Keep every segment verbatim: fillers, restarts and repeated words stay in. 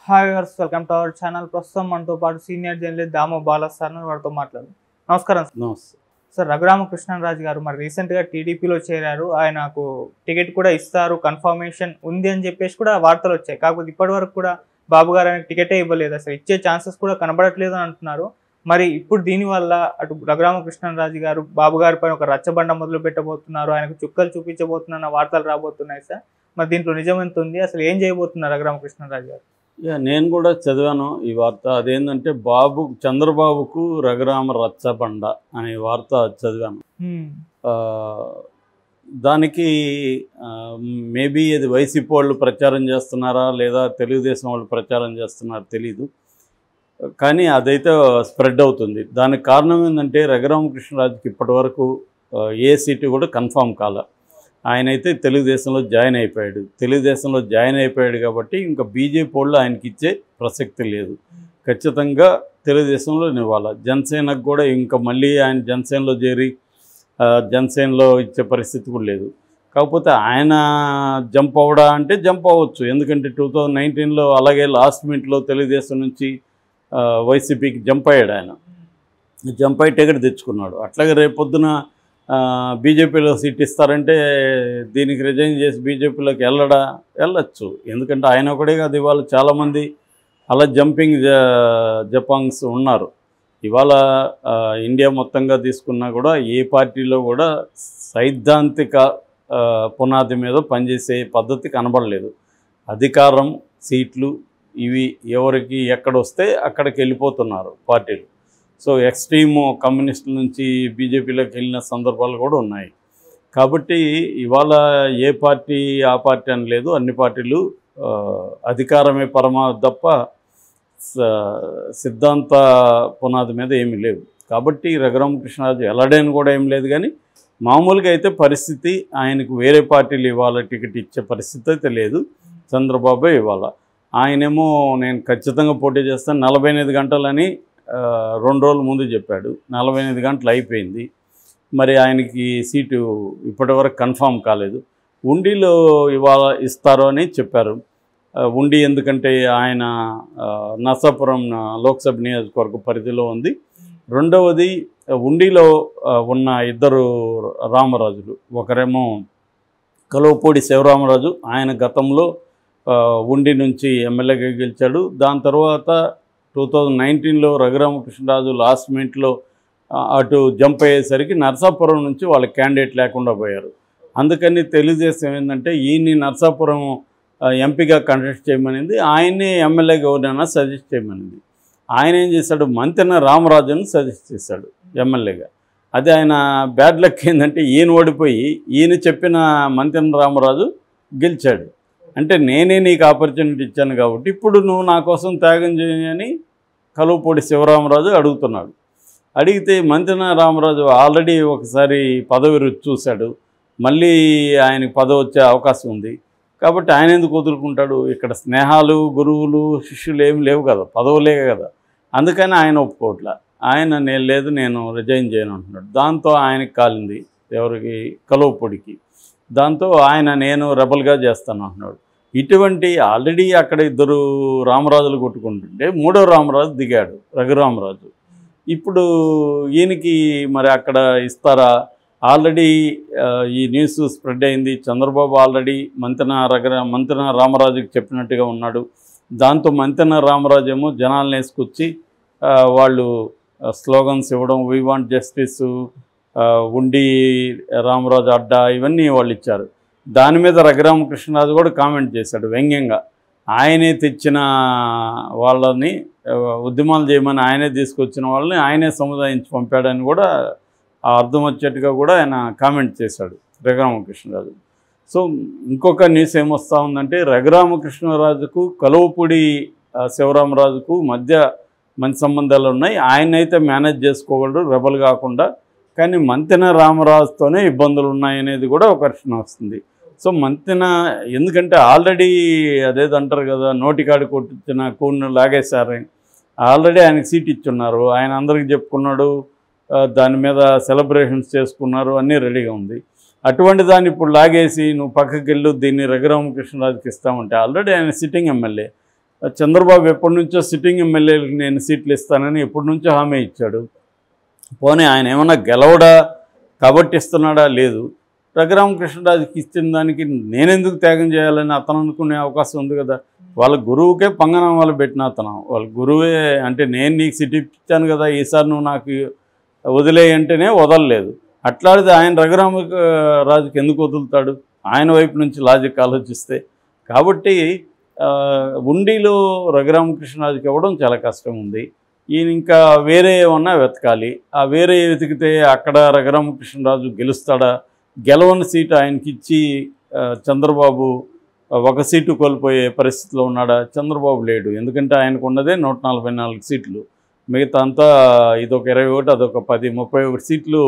Hi viewers, welcome to our channel. ప్రస్తుతం మనతో పాటు senior journalist Damo Bala sir వారితో మాట్లాడు. నమస్కారం సార్. నమస్తే సార్, రఘురామకృష్ణరాజు గారు మరి రీసెంట్గా టీడీపీలో చేరారు. ఆయనకు టికెట్ కూడా ఇస్తారు, కన్ఫర్మేషన్ ఉంది అని చెప్పేసి కూడా వార్తలు వచ్చాయి. కాకపోతే ఇప్పటి వరకు కూడా బాబు గారు ఆయనకు టికెటే ఇవ్వలేదు, అసలు ఇచ్చే ఛాన్సెస్ కూడా కనబడట్లేదు అని అంటున్నారు. మరి ఇప్పుడు దీనివల్ల అటు రఘురామకృష్ణరాజు గారు బాబు గారి పైన ఒక రచ్చబండ మొదలు పెట్టబోతున్నారు, ఆయనకు చుక్కలు చూపించబోతున్న వార్తలు రాబోతున్నాయి సార్. మరి దీంట్లో నిజం ఎంత ఉంది, అసలు ఏం చేయబోతున్నారు రఘురామకృష్ణరాజు గారు? యా నేను కూడా చదివాను ఈ వార్త. అదేంటంటే బాబు చంద్రబాబుకు రఘురామ రచ్చబండ అనే వార్త చదివాను. దానికి మేబీ అది వైసీపీ వాళ్ళు ప్రచారం చేస్తున్నారా లేదా తెలుగుదేశం వాళ్ళు ప్రచారం చేస్తున్నారా తెలీదు, కానీ అదైతే స్ప్రెడ్ అవుతుంది. దానికి కారణం ఏంటంటే రఘురామకృష్ణరాజుకి ఇప్పటి వరకు ఏ సీటు కూడా కన్ఫామ్ కాలే. ఆయన అయితే తెలుగుదేశంలో జాయిన్ అయిపోయాడు. తెలుగుదేశంలో జాయిన్ అయిపోయాడు కాబట్టి ఇంకా బీజేపీ వాళ్ళు ఆయనకి ఇచ్చే ప్రసక్తి లేదు. ఖచ్చితంగా తెలుగుదేశంలో ఇవ్వాలి. జనసేనకు కూడా ఇంకా మళ్ళీ ఆయన జనసేనలో చేరి జనసేనలో ఇచ్చే పరిస్థితి కూడా లేదు. కాకపోతే ఆయన జంప్ అవడా అంటే జంప్ అవ్వచ్చు, ఎందుకంటే టూ థౌజండ్ నైన్టీన్లో అలాగే లాస్ట్ మినిట్లో తెలుగుదేశం నుంచి వైసీపీకి జంప్ అయ్యాడు. ఆయన జంప్ అయ్యి టికెట్ తెచ్చుకున్నాడు. అట్లాగే రేపొద్దున బీజేపీలో సీట్ ఇస్తారంటే దీనికి రిజైన్ చేసి బీజేపీలోకి వెళ్ళడా వెళ్ళచ్చు, ఎందుకంటే ఆయన ఒకటే కాదు, ఇవాళ చాలామంది అలా జంపింగ్ జపాంగ్స్ ఉన్నారు. ఇవాళ ఇండియా మొత్తంగా తీసుకున్నా కూడా ఏ పార్టీలో కూడా సైద్ధాంతిక పునాది మీద పనిచేసే పద్ధతి కనబడలేదు. అధికారం, సీట్లు ఇవి ఎవరికి ఎక్కడొస్తే అక్కడికి వెళ్ళిపోతున్నారు పార్టీలు. సో ఎక్స్ట్రీమ్ కమ్యూనిస్టుల నుంచి బీజేపీలోకి వెళ్ళిన సందర్భాలు కూడా ఉన్నాయి. కాబట్టి ఇవాళ ఏ పార్టీ ఆ పార్టీ అని లేదు, అన్ని పార్టీలు అధికారమే పరమావధి తప్ప సిద్ధాంత పునాది మీద ఏమీ లేవు. కాబట్టి రఘురామకృష్ణరాజు వెళ్ళడని కూడా ఏం లేదు, కానీ మామూలుగా అయితే పరిస్థితి ఆయనకు వేరే పార్టీలు ఇవాళ టికెట్ ఇచ్చే పరిస్థితి అయితే లేదు. చంద్రబాబే ఇవాళ ఆయనేమో నేను ఖచ్చితంగా పోటీ చేస్తాను నలభై ఎనిమిది గంటలని రెండు రోజుల ముందు చెప్పాడు. నలభై ఎనిమిది గంటలు అయిపోయింది, మరి ఆయనకి సీటు ఇప్పటివరకు కన్ఫామ్ కాలేదు. ఉండిలో ఇవాళ ఇస్తారు అని చెప్పారు. ఉండి ఎందుకంటే ఆయన నర్సాపురం లోక్సభ నియోజకవర్గ పరిధిలో ఉంది. రెండవది ఉండిలో ఉన్న ఇద్దరు రామరాజులు, ఒకరేమో కలువపూడి శివరామరాజు, ఆయన గతంలో ఉండి నుంచి ఎమ్మెల్యేగా గెలిచాడు. దాని తర్వాత టూ థౌజండ్ నైన్టీన్లో రఘురామకృష్ణరాజు లాస్ట్ మినిట్లో అటు జంప్ అయ్యేసరికి నర్సాపురం నుంచి వాళ్ళ క్యాండిడేట్ లేకుండా పోయారు. అందుకని తెలుగుదేశం ఏంటంటే ఈయన్ని నర్సాపురం ఎంపీగా కంటెస్ట్ చేయమనింది, ఆయన్ని ఎమ్మెల్యేగా ఎవరైనా సజెస్ట్ చేయమనింది. ఆయన ఏం చేశాడు, మంతెన రామరాజును సజెస్ట్ చేశాడు ఎమ్మెల్యేగా. అదే ఆయన బ్యాడ్ లక్ ఏంటంటే ఈయన ఓడిపోయి ఈయన చెప్పిన మంతెన రామరాజు గెలిచాడు. అంటే నేనే నీకు ఆపర్చునిటీ ఇచ్చాను కాబట్టి ఇప్పుడు నువ్వు నా కోసం త్యాగం చేయని కలువపూడి శివరామరాజు అడుగుతున్నాడు. అడిగితే మంతెన రామరాజు ఆల్రెడీ ఒకసారి పదవి రుచి చూశాడు, మళ్ళీ ఆయనకి పదవి వచ్చే అవకాశం ఉంది. కాబట్టి ఆయన ఎందుకు వదులుకుంటాడు? ఇక్కడ స్నేహాలు, గురువులు, శిష్యులు ఏమి లేవు కదా, పదవులే కదా. అందుకని ఆయన ఒప్పుకోవట్లే. ఆయన నేను లేదు, నేను రిజైన్ చేయను అంటున్నాడు. దాంతో ఆయనకి కాలింది, ఎవరికి? కలువపూడికి. దాంతో ఆయన నేను రెబల్గా చేస్తాను అంటున్నాడు. ఇటువంటి ఆల్రెడీ అక్కడ ఇద్దరు రామరాజులు కొట్టుకుంటుంటే మూడో రామరాజు దిగాడు, రఘురామరాజు. ఇప్పుడు ఈయనకి మరి అక్కడ ఇస్తారా? ఆల్రెడీ ఈ న్యూస్ స్ప్రెడ్ అయింది. చంద్రబాబు ఆల్రెడీ మంతెన రఘు మంతెన రామరాజుకి చెప్పినట్టుగా ఉన్నాడు. దాంతో మంతెన రామరాజు ఏమో జనాలను వేసుకొచ్చి వాళ్ళు స్లోగన్స్ ఇవ్వడం, వీ వాంట్ జస్టిస్, ఉండి రామరాజు అడ్డా, ఇవన్నీ వాళ్ళు ఇచ్చారు. దాని మీద రఘురామకృష్ణరాజు కూడా కామెంట్ చేశాడు వ్యంగ్యంగా. ఆయనే తెచ్చిన వాళ్ళని ఉద్యమాలు చేయమని ఆయనే తీసుకొచ్చిన వాళ్ళని ఆయనే సముదాయించి పంపాడని కూడా అర్థం వచ్చేట్టుగా కూడా ఆయన కామెంట్ చేశాడు రఘురామకృష్ణరాజు. సో ఇంకొక న్యూస్ ఏమొస్తూ ఉందంటే రఘురామకృష్ణరాజుకు కలువపూడి శివరామరాజుకు మధ్య మంచి సంబంధాలు ఉన్నాయి. ఆయన అయితే మేనేజ్ చేసుకోగలడు రెబల్ కాకుండా, కానీ మంతెన రామరాజుతోనే ఇబ్బందులు ఉన్నాయనేది కూడా ఒక ప్రశ్న వస్తుంది. సో మంతెన ఎందుకంటే ఆల్రెడీ అదేదో అంటారు కదా, నోటికాడి కొట్టించిన కూర్ను లాగేశారు. ఆల్రెడీ ఆయనకి సీట్ ఇచ్చున్నారు, ఆయన అందరికీ చెప్పుకున్నాడు, దాని మీద సెలబ్రేషన్స్ చేసుకున్నారు, అన్నీ రెడీగా ఉంది. అటువంటి దాన్ని ఇప్పుడు లాగేసి నువ్వు పక్కకి వెళ్ళు, దీన్ని రఘురామకృష్ణరాజుకి ఇస్తామంటే ఆల్రెడీ ఆయన సిట్టింగ్ ఎమ్మెల్యే. చంద్రబాబు ఎప్పటి నుంచో సిట్టింగ్ ఎమ్మెల్యేలకు నేను సీట్లు ఇస్తానని ఎప్పటి నుంచో హామీ ఇచ్చాడు. పోనీ ఆయన ఏమన్నా గెలవడా కాబట్టి ఇస్తున్నాడా? లేదు. రఘురామకృష్ణరాజుకి ఇచ్చిన దానికి నేనెందుకు త్యాగం చేయాలని అతను అనుకునే అవకాశం ఉంది కదా. వాళ్ళ గురువుకే పంగనామాలు పెట్టిన అతను, వాళ్ళ గురువే అంటే నేను నీకు సీట్ ఇచ్చాను కదా, ఈసారి నువ్వు నాకు వదిలేయంటేనే వదలలేదు. అట్లాడితే ఆయన రఘురామరాజుకి ఎందుకు వదులుతాడు? ఆయన వైపు నుంచి లాజిక్ ఆలోచిస్తే. కాబట్టి ఉండిలో రఘురామకృష్ణరాజుకి ఇవ్వడం చాలా కష్టం ఉంది. ఈయన ఇంకా వేరే ఏమన్నా వెతకాలి. ఆ వేరే వెతికితే అక్కడ రఘురామకృష్ణరాజు గెలుస్తాడా? గెలవని సీటు ఆయనకి ఇచ్చి చంద్రబాబు ఒక సీటు కోల్పోయే పరిస్థితిలో ఉన్నాడా? చంద్రబాబు లేడు. ఎందుకంటే ఆయనకు ఉన్నదే నూట నలభై నాలుగు సీట్లు. మిగతా అంతా ఇదొక ఇరవై ఒకటి అదొక పది ముప్పై ఒకటి సీట్లు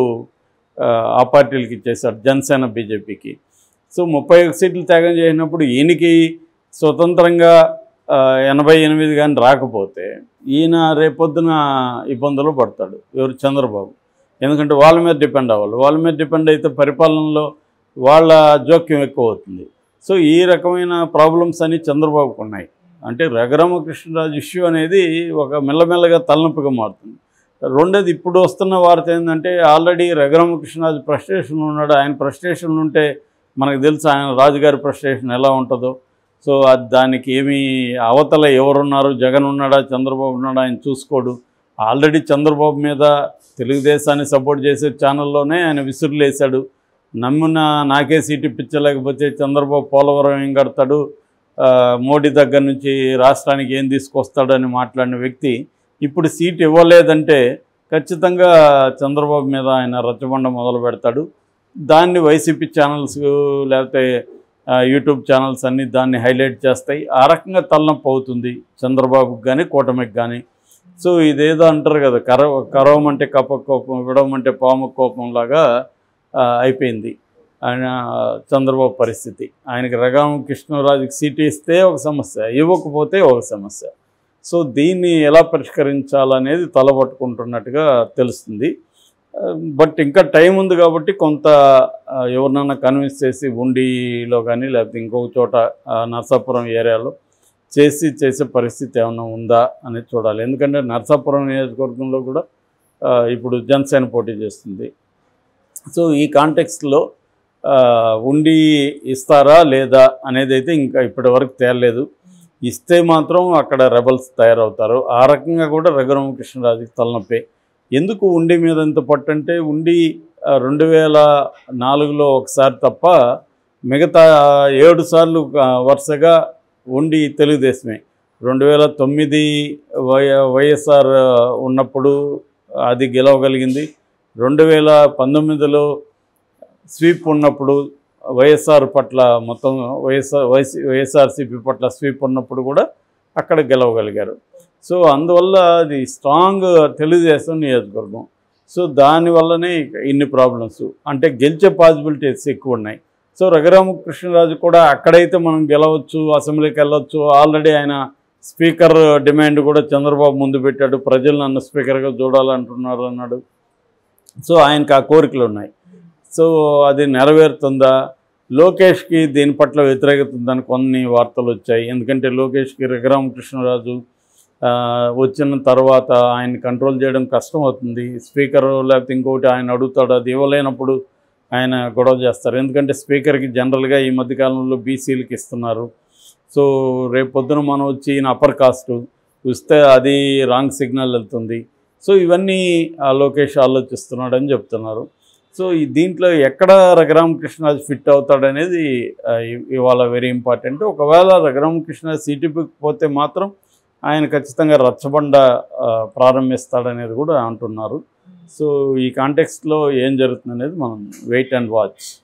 ఆ పార్టీలకి ఇచ్చేశాడు, జనసేన బీజేపీకి. సో ముప్పై ఒక సీట్లు త్యాగం చేసినప్పుడు ఈయనకి స్వతంత్రంగా ఎనభై ఎనిమిది కానీ రాకపోతే ఈయన రేపొద్దున ఇబ్బందులు పడతాడు. ఎవరు? చంద్రబాబు. ఎందుకంటే వాళ్ళ మీద డిపెండ్ అవ్వాలి. వాళ్ళ మీద డిపెండ్ అయితే పరిపాలనలో వాళ్ళ జోక్యం ఎక్కువ అవుతుంది. సో ఈ రకమైన ప్రాబ్లమ్స్ అన్నీ చంద్రబాబుకు ఉన్నాయి. అంటే రఘురామకృష్ణరాజు ఇష్యూ అనేది ఒక మెల్లమెల్లగా తలనొప్పిగా మారుతుంది. రెండోది, ఇప్పుడు వస్తున్న వార్త ఏంటంటే ఆల్రెడీ రఘురామకృష్ణరాజు ఫ్రస్ట్రేషన్లో ఉన్నాడు. ఆయన ఫ్రస్ట్రేషన్లు ఉంటే మనకు తెలుసు ఆయన రాజుగారి ఫ్రస్ట్రేషన్ ఎలా ఉంటుందో. సో అది దానికి ఏమీ అవతల ఎవరున్నారు, జగన్ ఉన్నాడా చంద్రబాబు ఉన్నాడా ఆయన చూసుకోడు. ఆల్రెడీ చంద్రబాబు మీద తెలుగుదేశాన్ని సపోర్ట్ చేసే ఛానల్లోనే ఆయన విసురులేశాడు. నమ్మున నాకే సీటు ఇప్పించలేకపోతే చంద్రబాబు పోలవరం ఏం కడతాడు, మోడీ దగ్గర నుంచి రాష్ట్రానికి ఏం తీసుకొస్తాడని మాట్లాడిన వ్యక్తి ఇప్పుడు సీట్ ఇవ్వలేదంటే ఖచ్చితంగా చంద్రబాబు మీద ఆయన రచ్చబండ మొదలు పెడతాడు. దాన్ని వైసీపీ ఛానల్స్ లేకపోతే యూట్యూబ్ ఛానల్స్ అన్నీ దాన్ని హైలైట్ చేస్తాయి. ఆ రకంగా తలనొప్పి అవుతుంది చంద్రబాబుకి కానీ కూటమికి కానీ. సో ఇదేదో అంటారు కదా, కరవ కరవమంటే కప్ప కోపం, విడవమంటే పాము కోపం లాగా అయిపోయింది ఆయన చంద్రబాబు పరిస్థితి. ఆయనకి రఘురామకృష్ణరాజుకి సీటు ఇస్తే ఒక సమస్య, ఇవ్వకపోతే ఒక సమస్య. సో దీన్ని ఎలా పరిష్కరించాలనేది తలపట్టుకుంటున్నట్టుగా తెలుస్తుంది. బట్ ఇంకా టైం ఉంది కాబట్టి కొంత ఎవరినైనా కన్విన్స్ చేసి ఉండిలో కానీ లేకపోతే ఇంకొక చోట నర్సాపురం ఏరియాలో చేసి చేసే పరిస్థితి ఏమైనా ఉందా అనేది చూడాలి. ఎందుకంటే నర్సాపురం నియోజకవర్గంలో కూడా ఇప్పుడు జనసేన పోటీ చేస్తుంది. సో ఈ కాంటెక్స్ట్లో ఉండి ఇస్తారా లేదా అనేది అయితే ఇంకా ఇప్పటివరకు తేలలేదు. ఇస్తే మాత్రం అక్కడ రెబల్స్ తయారవుతారు. ఆ రకంగా కూడా రఘురామకృష్ణరాజుకి తలనొప్పే. ఎందుకు ఉండి మీద ఎంత పట్టు అంటే ఉండి రెండు వేల నాలుగులో ఒకసారి తప్ప మిగతా ఏడు సార్లు వరుసగా ఉండి తెలుగుదేశమే. రెండు వేల తొమ్మిది వై వైఎస్ఆర్ ఉన్నప్పుడు అది గెలవగలిగింది. రెండు వేల పంతొమ్మిదిలో స్వీప్ ఉన్నప్పుడు వైఎస్ఆర్ పట్ల మొత్తం వైఎస్ఆర్ వైసీ వైఎస్ఆర్సీపీ పట్ల స్వీప్ ఉన్నప్పుడు కూడా అక్కడ గెలవగలిగారు. సో అందువల్ల అది స్ట్రాంగ్ తెలుగుదేశం నియోజకవర్గం. సో దానివల్లనే ఇన్ని ప్రాబ్లమ్స్, అంటే గెలిచే పాసిబిలిటీస్ ఎక్కువ ఉన్నాయి. సో రఘురామకృష్ణరాజు కూడా అక్కడైతే మనం గెలవచ్చు, అసెంబ్లీకి వెళ్ళవచ్చు. ఆల్రెడీ ఆయన స్పీకర్ డిమాండ్ కూడా చంద్రబాబు ముందు పెట్టాడు. ప్రజలు నన్ను స్పీకర్గా చూడాలంటున్నారు అన్నాడు. సో ఆయనకు ఆ కోరికలు ఉన్నాయి. సో అది నెరవేరుతుందా? లోకేష్కి దీని పట్ల వ్యతిరేకత ఉందని కొన్ని వార్తలు వచ్చాయి. ఎందుకంటే లోకేష్కి రఘురామకృష్ణరాజు వచ్చిన తర్వాత ఆయన కంట్రోల్ చేయడం కష్టం అవుతుంది. స్పీకర్ లేకపోతే ఇంకొకటి ఆయన అడుగుతాడు, అది ఇవ్వలేనప్పుడు ఆయన గొడవ చేస్తారు. ఎందుకంటే స్పీకర్కి జనరల్గా ఈ మధ్యకాలంలో బీసీలకి ఇస్తున్నారు. సో రేపు పొద్దున మనం వచ్చి ఈయన అప్పర్ కాస్టు ఇస్తే అది రాంగ్ సిగ్నల్ వెళ్తుంది. సో ఇవన్నీ లోకేష్ ఆలోచిస్తున్నాడని చెప్తున్నారు. సో ఈ దీంట్లో ఎక్కడ రఘురామకృష్ణరాజు ఫిట్ అవుతాడనేది ఇవాళ వెరీ ఇంపార్టెంట్. ఒకవేళ రఘురామకృష్ణరాజు సీటీపీకి పోతే మాత్రం ఆయన ఖచ్చితంగా రచ్చబండ ప్రారంభిస్తాడనేది కూడా అంటున్నారు. సో ఈ కాంటెక్స్ట్లో ఏం జరుగుతుంది అనేది మనం వెయిట్ అండ్ వాచ్.